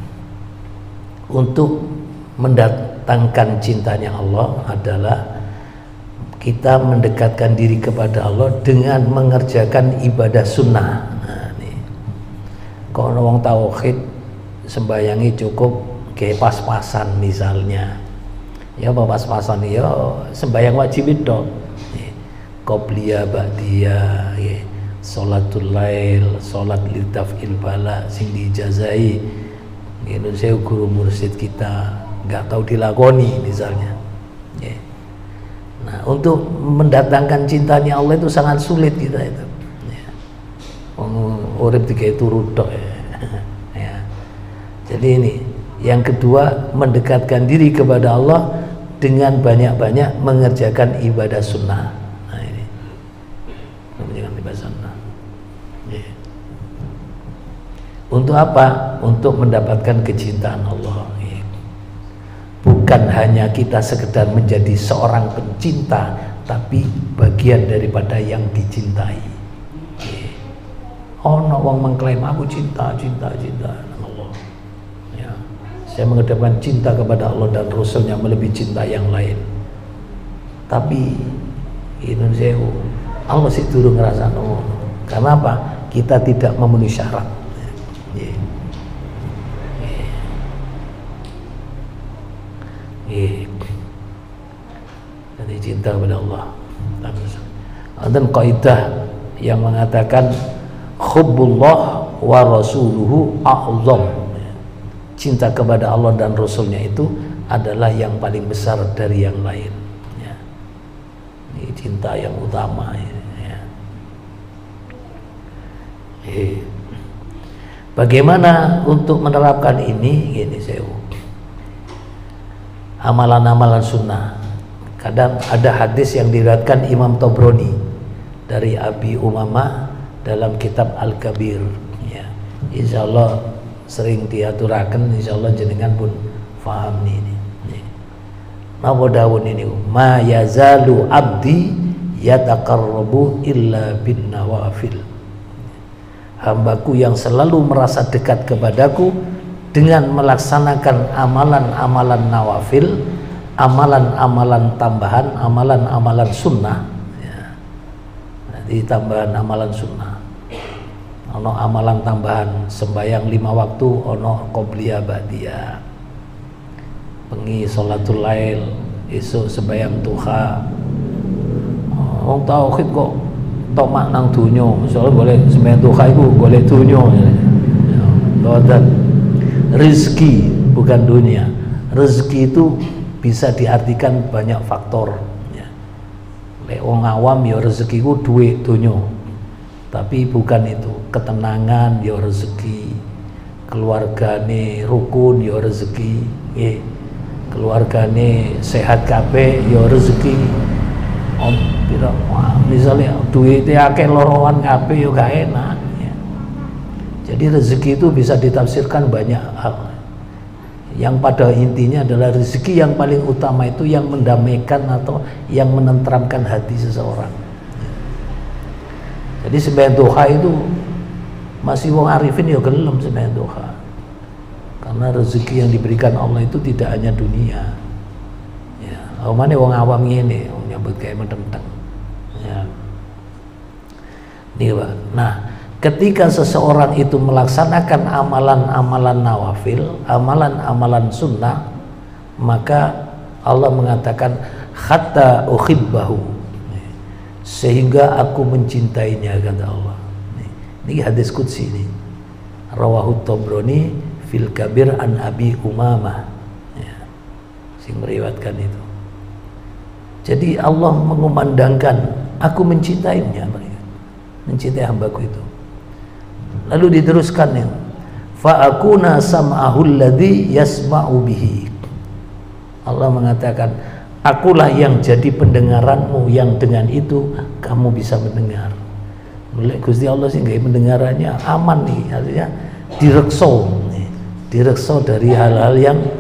untuk mendatangkan cintanya Allah adalah kita mendekatkan diri kepada Allah dengan mengerjakan ibadah sunnah. Nah, nih. Kalau orang tauhid sembayangi cukup kayak pas-pasan misalnya, ya pas-pasan ya sembayang wajib itu, qobliyah, ba'diyah, ya. Sholatul lail, sholat litafil bala sing diijazai gitu. Saya guru mursyid kita nggak tahu dilakoni misalnya ya. Nah, untuk mendatangkan cintanya Allah itu sangat sulit kita itu ya. Urip tiga itu rudok ya. Jadi ini yang kedua, mendekatkan diri kepada Allah dengan banyak-banyak mengerjakan ibadah sunnah. Nah ini mengerjakan ibadah sunnah. Untuk apa? Untuk mendapatkan kecintaan Allah. Bukan hanya kita sekedar menjadi seorang pencinta, tapi bagian daripada yang dicintai. Ono wong mengklaim aku cinta Allah. Ya. Saya mengedepankan cinta kepada Allah dan Rasulnya melebihi cinta yang lain. Tapi Indonesia Allah sih durung ngrasakno. Karena apa? Kita tidak memenuhi syarat. Jadi cinta kepada Allah. Dan kaidah yang mengatakan hubbullah wa rasuluhu a'zam. Cinta kepada Allah dan Rasulnya itu adalah yang paling besar dari yang lain. Ya. Ini cinta yang utama. Ya. Bagaimana untuk menerapkan ini? Gini saya. Amalan-amalan sunnah. Kadang ada hadis yang diriwayatkan Imam Tabrani dari Abi Umamah dalam kitab Al-Kabir. Ya. Insyaallah sering diaturaken, insyaallah jenengan pun paham ini. Napa dawuh ini? Ma yazalu abdi yataqarrabu illa bin nawafil. Hambaku yang selalu merasa dekat kepadaku dengan melaksanakan amalan-amalan nawafil, amalan-amalan tambahan, amalan-amalan sunnah ya. Jadi tambahan amalan sunnah, ono amalan tambahan sembahyang 5 waktu, ono qobliyah ba'diyah, bengi sholatul lail, esuk sembahyang duha. Wong tauhid kok tomak nang dunya, misalnya boleh sembahyang duha itu boleh dunya ya. Rezeki bukan dunia. Rezeki itu bisa diartikan banyak faktor ya. Lek wong awam ya rezeki ku duit dunia. Tapi bukan itu. Ketenangan ya rezeki, keluargane rukun ya rezeki, keluargane sehat kabeh ya rezeki. Misalnya duitnya akeh lorowan kabeh ya gak enak. Jadi rezeki itu bisa ditafsirkan banyak hal. Yang pada intinya adalah rezeki yang paling utama itu yang mendamaikan atau yang menenteramkan hati seseorang. Jadi sembahyang duha itu masih wong arifin ya gelem sembahyang duha. Karena rezeki yang diberikan Allah itu tidak hanya dunia. Omane wong awam ngene, nyambut gawe menteng-menteng. Ya. Nih, Pak. Nah, ketika seseorang itu melaksanakan amalan-amalan nawafil, amalan-amalan sunnah, maka Allah mengatakan hatta uhibbahu, sehingga aku mencintainya, kata Allah. Ini hadis qudsi ini. Rawahu Tabrani fil Kabir an Abi Umamah. Ya, sing meriwayatkan itu. Jadi Allah mengumandangkan, aku mencintainya, mencintai hambaku itu. Lalu diteruskan ya, fa akuna sam'ahu alladhi yasma'u bihi. Allah mengatakan, akulah yang jadi pendengaranmu yang dengan itu kamu bisa mendengar. Mulai Gusti Allah sih nggak mendengarannya aman nih, artinya direkso dari hal-hal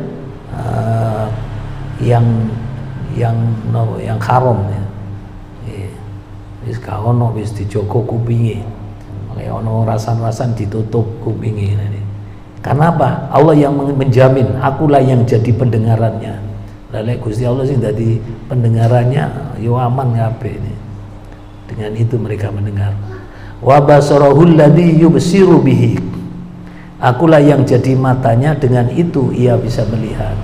yang haram ya. Wis gak ono wis dijogo kupinge. Oleh ono rasan-rasan ditutup kupinge. Karena apa? Allah yang menjamin, akulah yang jadi pendengarannya. Lalu Gusti Allah sih jadi pendengarannya, yo aman kabeh ini. Dengan itu mereka mendengar. Wa basarahul ladzi yubsiru bihi. Akulah yang jadi matanya, dengan itu ia bisa melihat.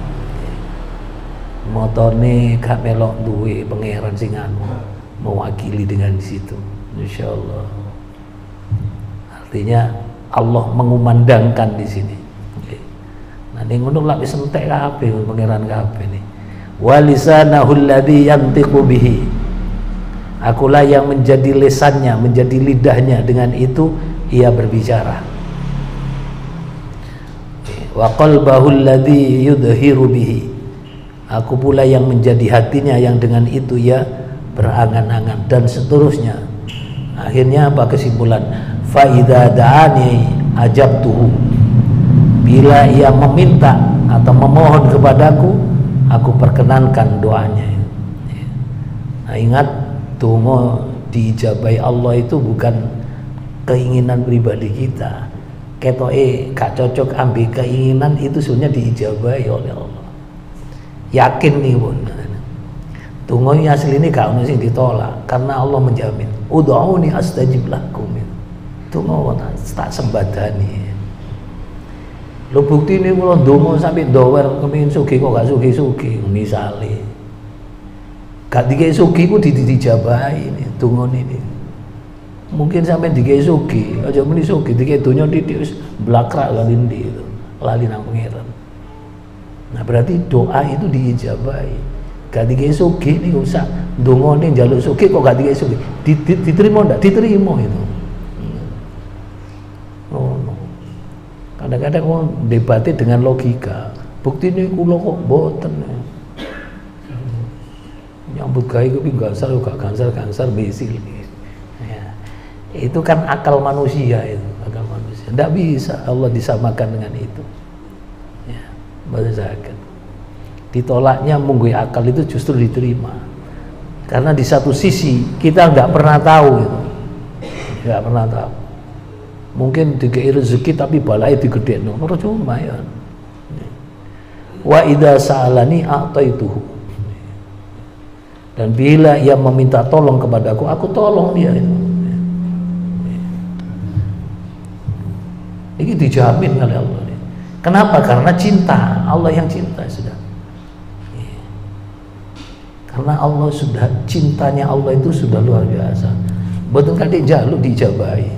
Motone gak melok duwe pangeran sing anu mewakili dengan di situ, insyaallah. Artinya Allah mengumandangkan di sini. Nah, ning ngono lak wis entek kabeh pangeran kabeh nih. Wa lisanahul ladzi yantiqu bihi. Akulah yang menjadi lisannya, menjadi lidahnya, dengan itu ia berbicara. Wa qalbahul ladzi yudhiru bihi. Aku pula yang menjadi hatinya, yang dengan itu ia berangan-angan, dan seterusnya. Akhirnya apa kesimpulan? Fa idza da'ani ajabtuhu. Bila ia meminta atau memohon kepadaku, aku perkenankan doanya. Nah, ingat, donga diijabahi Allah itu bukan keinginan pribadi kita. Ketoke gak cocok ambil keinginan itu, sebenarnya diijabahi oleh Allah. Yakin nih pun, tunggu ini asli ini gak ono sing ditolak, karena Allah menjamin. Ud'uni astajib lakum. Tunggu tak sembadani. Lo bukti ini kalau dongo sampai dower kepingin sugi kok gak sugi misalnya. Gak dikei sugi ku dijabahi ini, tunggu ini. Mungkin sampai dikei sugi, aja meni sugi dikei dunya titik blakrak lalindi itu, lali nang pangeran. Nah, berarti doa itu diijabahi. Gak dikei sugih nih usah ndongone njaluk sugih kok gak dikei sugih. Diterima ndak? Diterima itu. Oh, no. Kadang-kadang orang debatnya dengan logika. Bukti ini kula kok boten. Nyambut gawe kuwi gansar gak gansar besil. Ya. Itu kan akal manusia itu, akal manusia. Ndak bisa Allah disamakan dengan itu. Berdasarkan ditolaknya munggui akal itu justru diterima, karena di satu sisi kita nggak pernah tahu itu, nggak pernah tahu. Mungkin dikei rezeki tapi balai digedekno, percuma ya. Wa idza sa'alani a'taituhu. Dan bila ia meminta tolong kepadaku, aku tolong dia itu. Ini dijamin oleh Allah. Kenapa? Karena cinta. Allah yang cinta sudah. Karena Allah sudah, cintanya Allah itu sudah luar biasa. Betul kali jaluk dijabahi.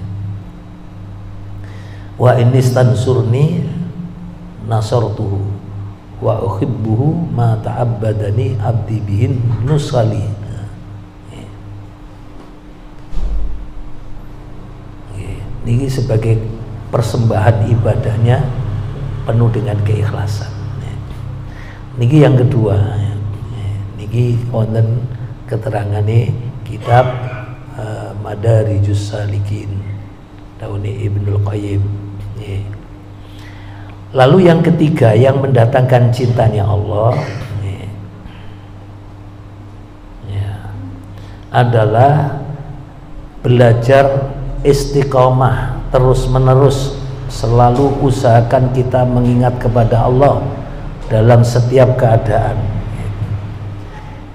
Wa inistansurni nasartuhu wa uhibbuhu ma ta'abbadani abdi bihin nusali. Ini sebagai persembahan ibadahnya penuh dengan keikhlasan. Niki yang kedua. Niki wonten keterangane kitab Madarijus Salikin daune Ibnul Qayyim. Lalu yang ketiga yang mendatangkan cintanya Allah adalah belajar istiqomah, terus menerus selalu usahakan kita mengingat kepada Allah dalam setiap keadaan.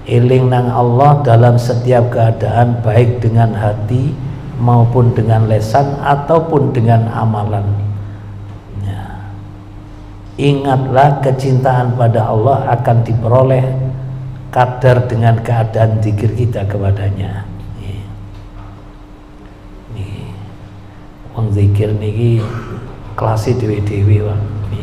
Eling nang Allah dalam setiap keadaan, baik dengan hati maupun dengan lesan ataupun dengan amalan. Ya. Ingatlah kecintaan pada Allah akan diperoleh kadar dengan keadaan zikir kita kepadanya. Wong zikir niki kelasnya dewe-dewe, Pak.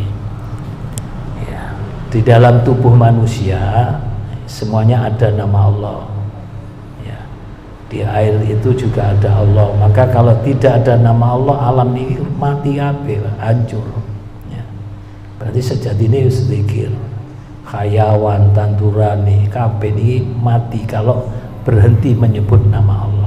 Ya. Di dalam tubuh manusia semuanya ada nama Allah. Ya. Di air itu juga ada Allah. Maka kalau tidak ada nama Allah, alam ini mati kabeh, hancur. Ya. Berarti sejatinya wis zikir. Hayawan, tanduran nih, kabeh ini mati kalau berhenti menyebut nama Allah.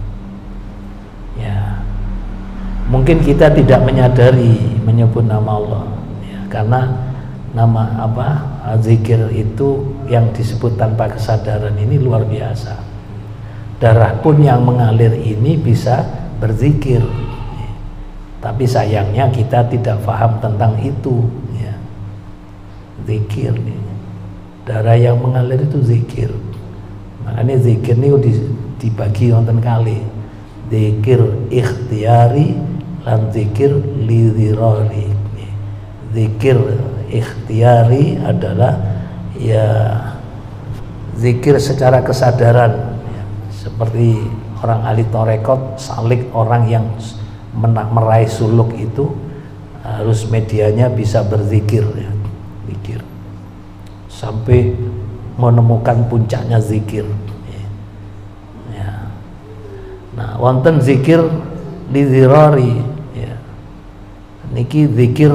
Mungkin kita tidak menyadari menyebut nama Allah ya, karena nama zikir itu yang disebut tanpa kesadaran ini luar biasa. Darah pun yang mengalir ini bisa berzikir ya. Tapi sayangnya kita tidak paham tentang itu ya. Zikir nih, darah yang mengalir itu zikir. Makanya zikir ini dibagi wonten kali, zikir ikhtiyari lan zikir lidhirari. Zikir ikhtiyari adalah ya zikir secara kesadaran ya. Seperti orang ahli torekot, salik orang yang meraih suluk itu harus medianya bisa berzikir ya. Zikir sampai menemukan puncaknya zikir ya. Nah, wonten zikir lidhirari niki zikir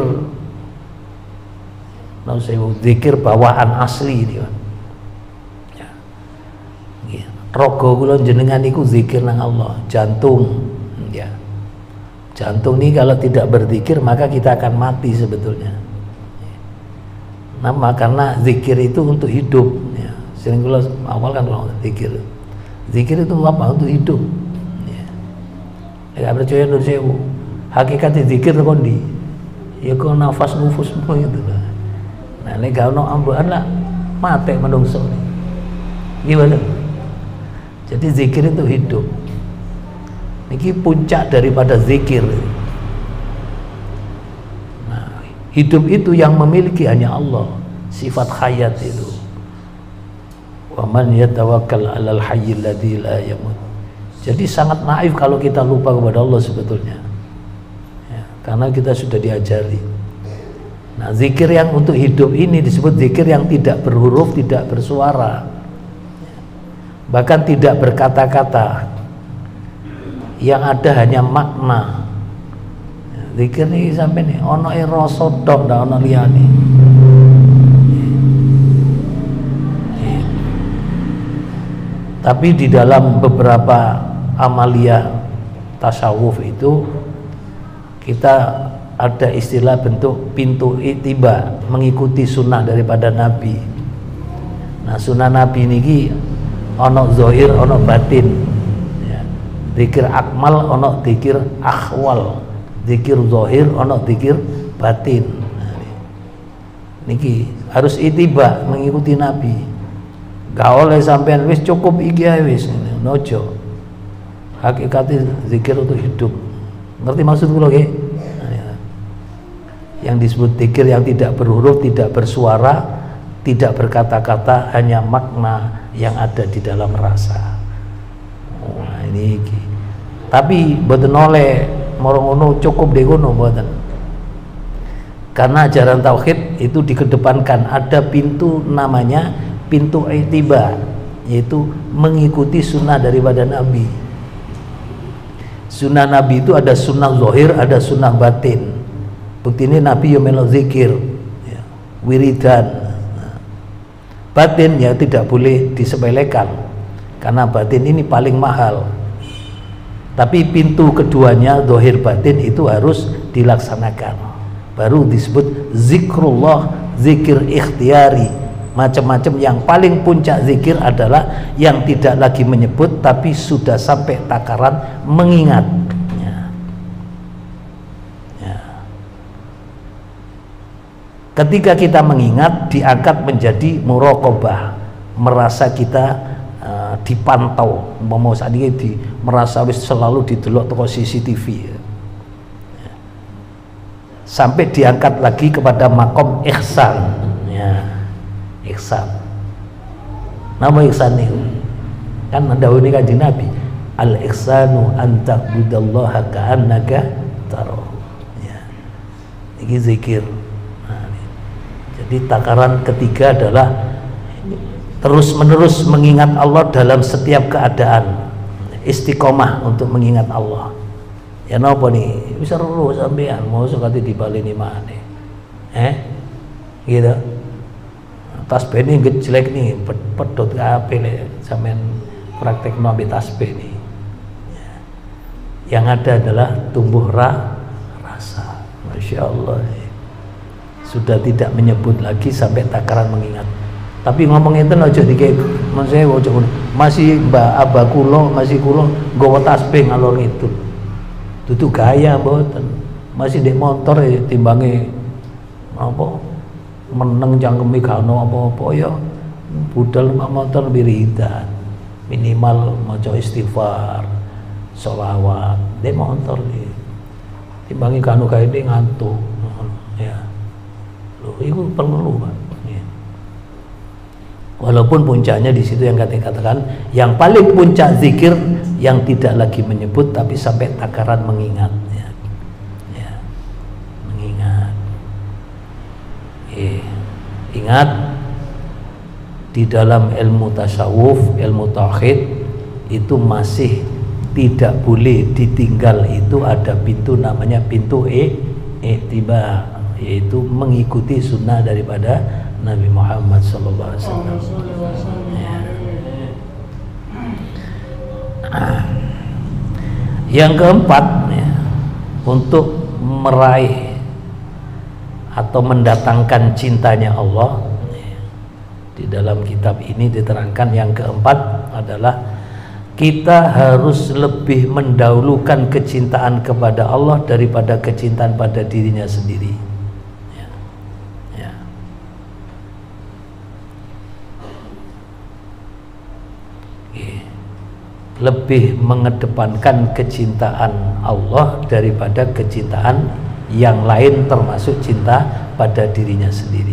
zikir bawaan asli dia. Ya. Ya. Rogo kula jenengan niku zikir nang Allah, jantung. Ya. Jantung ini kalau tidak berzikir maka kita akan mati sebetulnya. Nama karena zikir itu untuk hidup. Ya. Sering kula awal kan zikir. Zikir itu apa? Untuk hidup. Ya. Percaya nur sewu. Hakikat zikir kondi ya kok nafas nufus semua gitu lah. Nah ini gak ono ambuhan lah mati menungso gimana. Jadi zikir itu hidup. Ini puncak daripada zikir. Nah, hidup itu yang memiliki hanya Allah, sifat hayat itu. Wa man yatawakkal 'alal hayyil ladzi la yamut. Jadi sangat naif kalau kita lupa kepada Allah sebetulnya. Karena kita sudah diajari. Nah, zikir yang untuk hidup ini disebut zikir yang tidak berhuruf, tidak bersuara, bahkan tidak berkata-kata, yang ada hanya makna. Zikir ini sampai nih ono rasa tok ndak ono liyane. Tapi di dalam beberapa amalia tasawuf itu kita ada istilah bentuk pintu itiba, mengikuti sunnah daripada Nabi. Nah, sunnah Nabi ini ono zohir, ono batin. Ya. Zikir akmal, ono zikir akhwal. Zikir zohir, ono zikir batin. Nah, niki harus itiba, mengikuti Nabi. Gak oleh sampean wis cukup iki ae wis, nojo. Hakikatnya zikir untuk hidup. Ngerti maksud kula nggih? Yang disebut zikir yang tidak berhuruf, tidak bersuara, tidak berkata-kata, hanya makna yang ada di dalam rasa. Nah, ini tapi mboten oleh moro ngono cukup de ngono mboten. Karena ajaran tauhid itu dikedepankan, ada pintu namanya pintu itiba, yaitu mengikuti sunnah daripada Nabi. Sunnah Nabi itu ada sunnah zohir, ada sunnah batin. Bukti ini Nabi yang melo zikir ya, wiridan. Batin ya tidak boleh disepelekan, karena batin ini paling mahal. Tapi pintu keduanya zohir batin itu harus dilaksanakan. Baru disebut zikrullah, zikir ikhtiyari. Macam-macam, yang paling puncak zikir adalah yang tidak lagi menyebut tapi sudah sampai takaran mengingat ya. Ketika kita mengingat diangkat menjadi muraqabah. merasa kita dipantau, mau saat ini merasa wis selalu didelok toko CCTV ya. Sampai diangkat lagi kepada makom ihsan ya, ihsan. Nama ihsan itu kan dahulu kanjeng Nabi, al ihsanu an ta'budallaha ka'annaka tarahu ya. Ini zikir. Nah, jadi takaran ketiga adalah terus menerus mengingat Allah dalam setiap keadaan, istiqomah untuk mengingat Allah. Ya napa nih bisa ro sampean mau sekali dibaleni mana gitu. Tasbih ini jelek nih pedot kabeh nek sampean praktekno ambek tasbih nih ya. Yang ada adalah tumbuh rasa. Masya Allah, sudah tidak menyebut lagi sampai takaran mengingat. Tapi ngomong itu aja dikek maksudnya masih mbak abah kulo masih kulo nggawa tasbih ngalor itu dudu gaya mboten, masih di motor ya timbangi apa meneng cangkeme gak ono apa-apa ya budal motor wiridan minimal maca istighfar sholawat di motor iki timbangi gak ono gawe ngantuk ya lho iku perlu Pak. Walaupun puncaknya di situ yang katakan yang paling puncak zikir yang tidak lagi menyebut tapi sampai takaran mengingat ya. Ya. Mengingat ingat di dalam ilmu tasawuf, ilmu tauhid itu masih tidak boleh ditinggal, itu ada pintu namanya pintu ittiba, yaitu mengikuti sunnah daripada Nabi Muhammad SAW. Ya. Yang keempat ya, untuk meraih atau mendatangkan cintanya Allah ya, di dalam kitab ini diterangkan yang keempat adalah kita harus lebih mendahulukan kecintaan kepada Allah daripada kecintaan pada dirinya sendiri. Lebih mengedepankan kecintaan Allah daripada kecintaan yang lain termasuk cinta pada dirinya sendiri.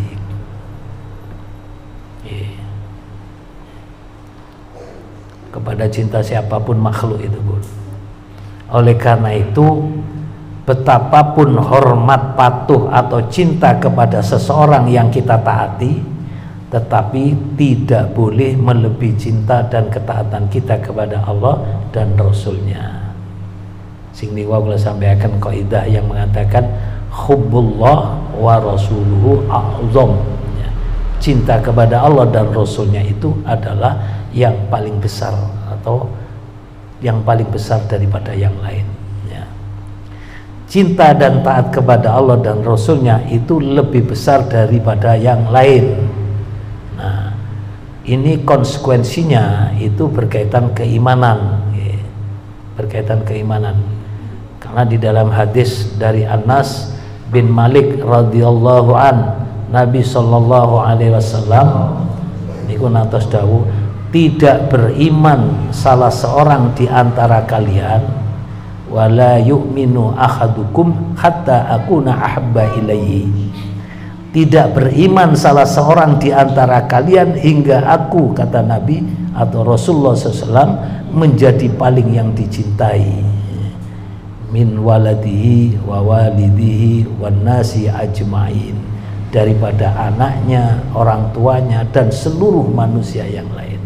Kepada cinta siapapun makhluk itu pun. Oleh karena itu betapapun hormat, patuh atau cinta kepada seseorang yang kita taati, tetapi tidak boleh melebihi cinta dan ketaatan kita kepada Allah dan Rasulnya. Sing niku kula sampaikan kaidah yang mengatakan hubbullah wa rasuluhu a'zam. Cinta kepada Allah dan Rasulnya itu adalah yang paling besar atau yang paling besar daripada yang lain ya. Cinta dan taat kepada Allah dan Rasulnya itu lebih besar daripada yang lain. Nah, ini konsekuensinya itu berkaitan keimanan ya. Berkaitan keimanan karena di dalam hadis dari Anas bin Malik radhiyallahu an, Nabi sallallahu alaihi wasallam niku natos dawuh, tidak beriman salah seorang di antara kalian wala yu'minu ahadukum hatta akuna ahabba ilaihi. Tidak beriman salah seorang di antara kalian hingga aku, kata Nabi atau Rasulullah SAW, menjadi paling yang dicintai min waladihi wa walidihi wan nasi ajmain, daripada anaknya, orang tuanya dan seluruh manusia yang lain.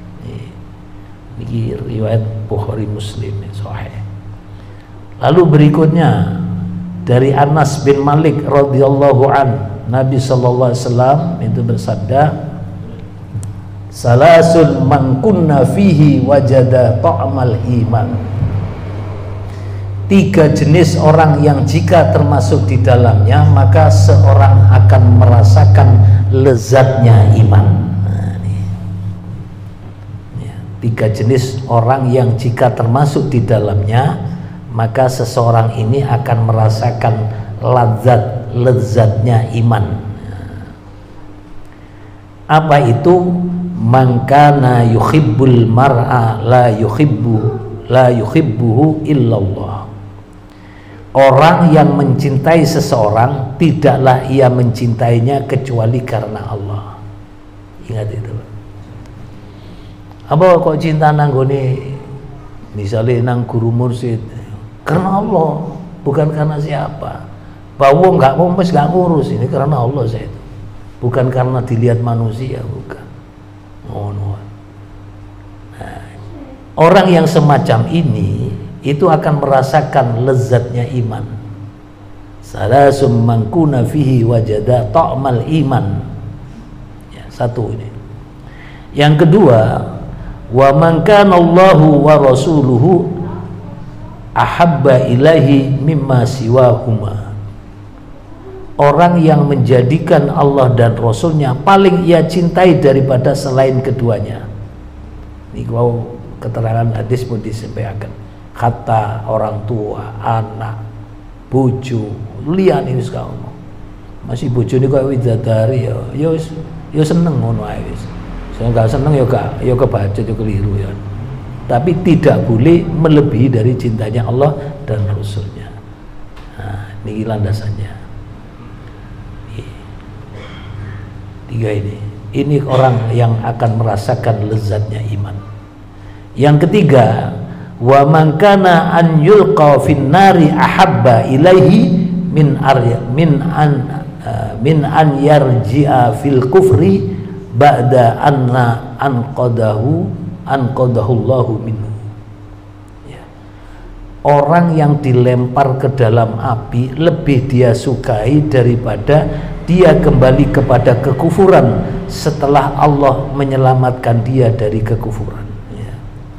Ini riwayat Bukhari Muslim sahih. Lalu berikutnya dari Anas bin Malik radhiyallahu an, Nabi sallallahu alaihi wasallam itu bersabda, salasun man kunna fihi wajada ta'mal iman. 3 jenis orang yang jika termasuk di dalamnya maka seorang akan merasakan lezatnya iman. Nah, ini. Ya, 3 jenis orang yang jika termasuk di dalamnya maka seseorang ini akan merasakan lezatnya iman. Apa itu? man kana yuhibbul mar'a la yuhibbuhu illallah. Orang yang mencintai seseorang tidaklah ia mencintainya kecuali karena Allah. Ingat itu. Apa kok cinta nanggone misalnya nang guru mursyid karena Allah, bukan karena siapa. Bahwa nggak pompes nggak ngurus, ini karena Allah saya itu. Bukan karena dilihat manusia, bukan. Oh, no. Nah, orang yang semacam ini itu akan merasakan lezatnya iman. Salasum man kuna fihi wajada ta'mal iman. Ya, satu ini. Yang kedua, wa man kana Allahu wa rasuluhu ahabba ilaihi mimma siwahuma. Orang yang menjadikan Allah dan Rasulnya paling ia cintai daripada selain keduanya. Ini kalau keterangan hadis pun disampaikan. Kata orang tua, anak, bojo, lian ini sekarang. Masih bojo ini kok widadari ya seneng ngono ae wis. Saya enggak seneng ya kebaca ya keliru ya. Tapi tidak boleh melebihi dari cintanya Allah dan Rasulnya. Nah, ini landasannya. Tiga ini orang yang akan merasakan lezatnya iman. Yang ketiga, wa man kana an yulqa fin nari ahabba ilaihi min an yarji'a fil kufri ba'da anna anqadahu Allahu minhu. Ya. Orang yang dilempar ke dalam api lebih dia sukai daripada dia kembali kepada kekufuran setelah Allah menyelamatkan dia dari kekufuran. Ya.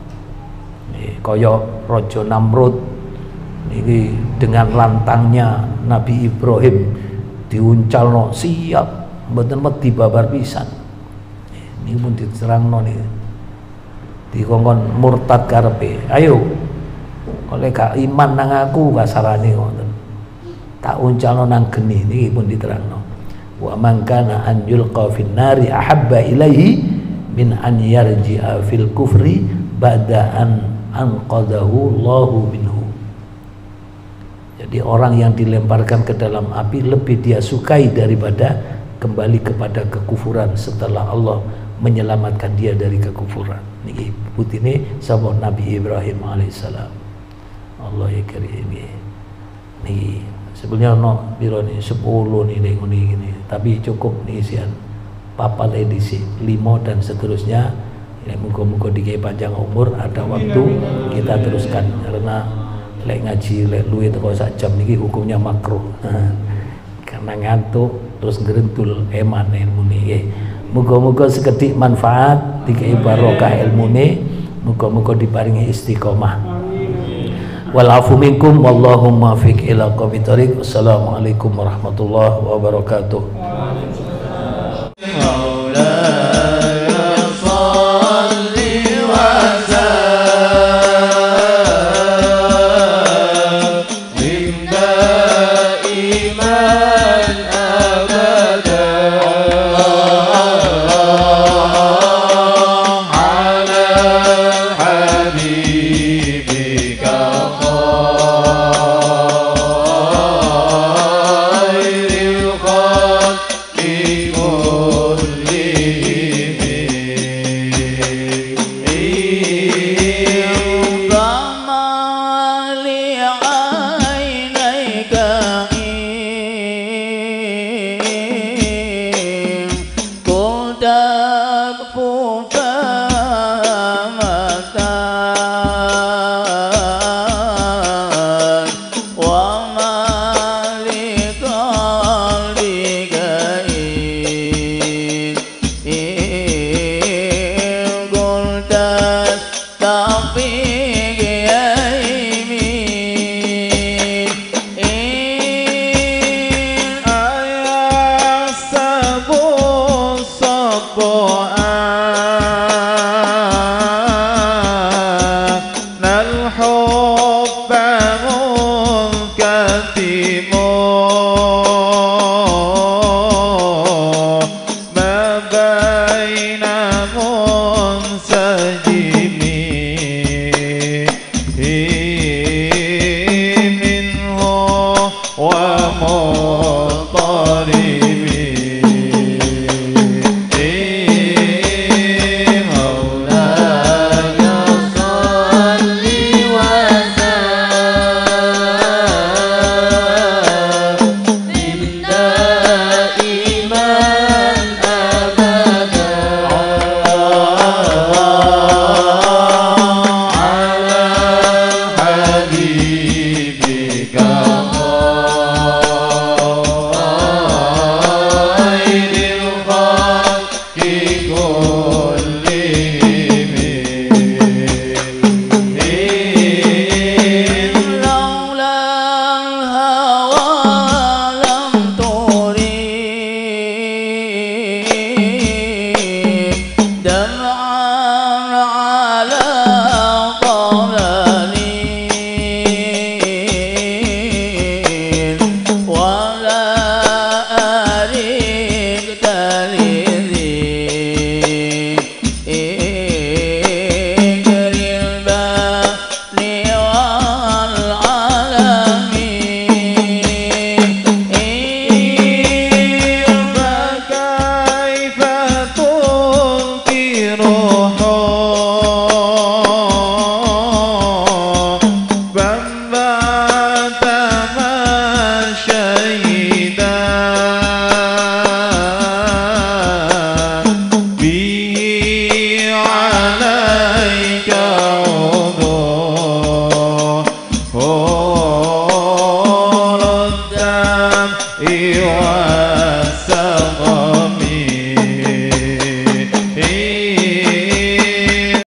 Kaya Raja Namrud ini dengan lantangnya Nabi Ibrahim diuncalno siap mboten wedi babar pisan. Ini pun diterangno nih. Dikongkon murtad karepe. Ayo. Oleh gak iman nang aku kasarane ngoten. Tak uncalno nang geni niki pun diterangno. Wa man kana an yulqa fin nari ahabba ilaihi min an yarji'a fil kufri ba'da an anqadahu Allahu minhu. Jadi orang yang dilemparkan ke dalam api lebih dia sukai daripada kembali kepada kekufuran setelah Allah menyelamatkan dia dari kekufuran. Niki putine sapa Nabi Ibrahim alaihissalam. Allah ya karim. Niki sebenarnya no biro nih 10 nih ngene tapi cukup nih sian papat edisi 5 dan seterusnya ya, muga-muga dikei panjang umur ada waktu kita teruskan karena lek ngaji lek luwih teko sak jam niki hukumnya makruh karena ngantuk terus ngrentul eman ilmune nggih muga-muga sekedhik manfaat dikei barokah ilmune muga-muga diparingi istiqomah. Walafu minkum wallahu muwaffiq ila aqwamit thoriq. Wassalamualaikum warahmatullahi wabarakatuh. Ikut Iwa